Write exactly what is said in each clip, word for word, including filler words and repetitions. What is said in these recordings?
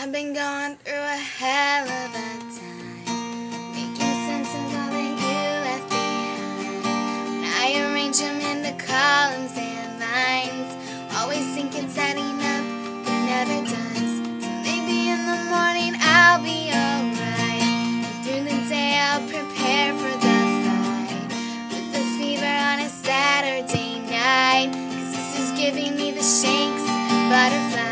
I've been going through a hell of a time, making sense of all that you left behind. When I arrange them in the columns and lines, always think it's adding up, but it never does. So maybe in the morning I'll be alright, and through the day I'll prepare for the fight, with the fever on a Saturday night, 'cause this is giving me the shakes and butterflies.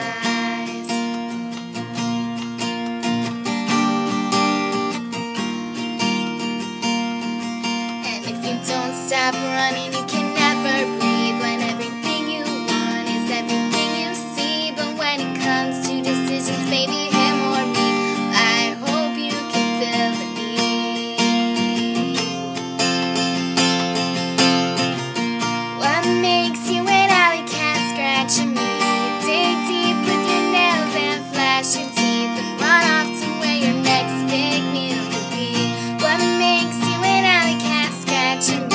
Stop running, you can never breathe when everything you want is everything you see. But when it comes to decisions, baby, him or me, I hope you can feel the need. What makes you an alley cat scratching me? You dig deep with your nails and flash your teeth and run off to where your next big meal could be. What makes you an alley cat scratching me?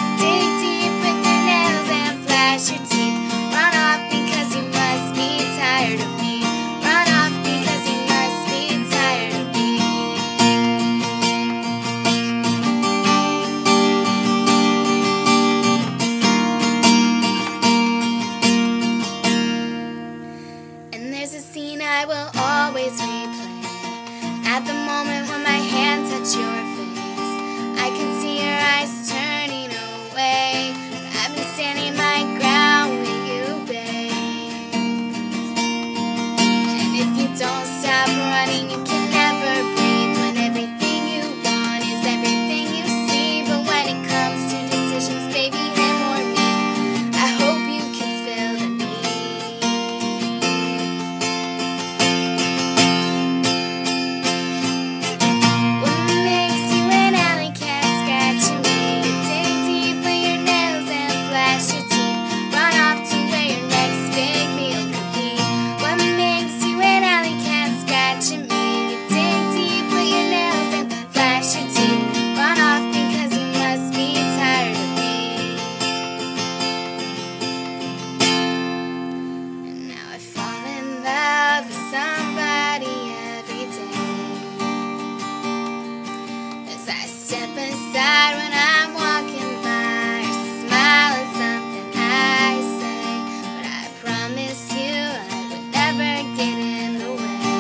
Your teeth, run off because you must be tired of me. Run off because you must be tired of me. And there's a scene I will always replay. At the moment when my hand touched your face, I can see your eyes turning away. I've been standing my ground with you, babe. And if you don't stop running, you can never breathe when everything you want is everything you see. But when it comes to decisions, baby, him or me, I hope you can feel the need. What makes you an alley cat scratching me? You dig deep with your nails and flash your teeth, run off to where your next big meal could be. What makes you an alley cat scratching me? You dig deep with your nails and flash your teeth, run off because you must be tired of me. And now I fall in love with somebody every day, as I step aside when I'm walking by, or smile at something I say. But I promise you I would never get in the way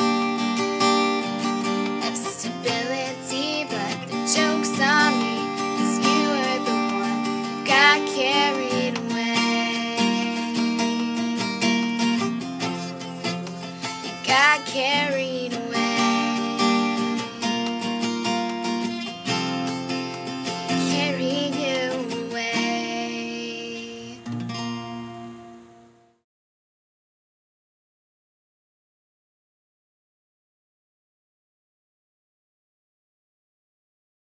of stability. But the joke's on me, 'cause you were the one who got carried away. You got carried away.